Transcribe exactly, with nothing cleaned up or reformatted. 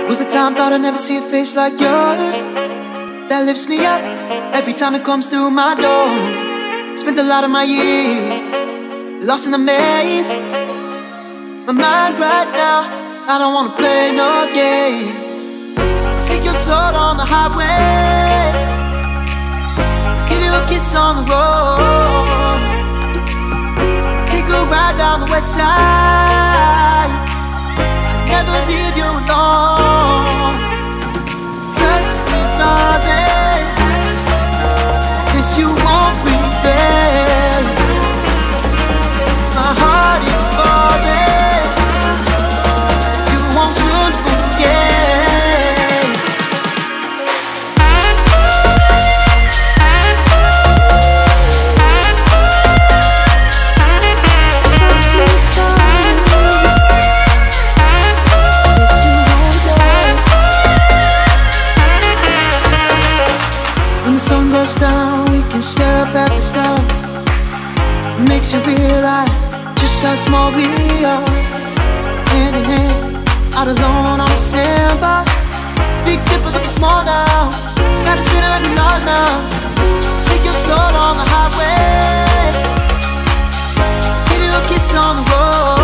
Was the time thought I'd never see a face like yours that lifts me up every time it comes through my door. Spent a lot of my years lost in the maze. My mind right now, I don't wanna play no game. Take your soul on the highway, give you a kiss on the road, take a ride down the west side. I'd never leave you alone. Trust me, darling, this you won't regret. My heart is falling, you won't soon forget. Down, we can stare up at the stars. It makes you realize just how small we are. Hand in hand, out alone on a sandbar. Big Dipper looking small now, got us feeling like we're lost now. Take your soul on the highway, give you a kiss on the road.